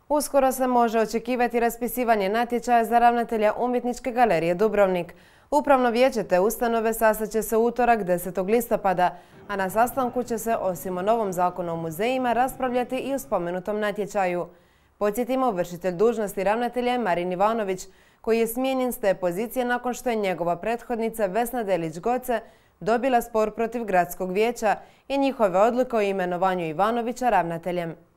Uskoro se može očekivati raspisivanje natječaja za ravnatelja Umjetničke galerije Dubrovnik. Upravno vijeće te ustanove sastaće se u utorak 10. listopada, a na sastanku će se osim o novom zakonu o muzejima raspravljati i o spomenutom natječaju. Podsjetimo, vršitelj dužnosti ravnatelja je Marin Ivanović, koji je smijenjen s te pozicije nakon što je njegova prethodnica Vesna Delić-Goce dobila spor protiv gradskog vijeća i njihove odluke o imenovanju Ivanovića ravnateljem.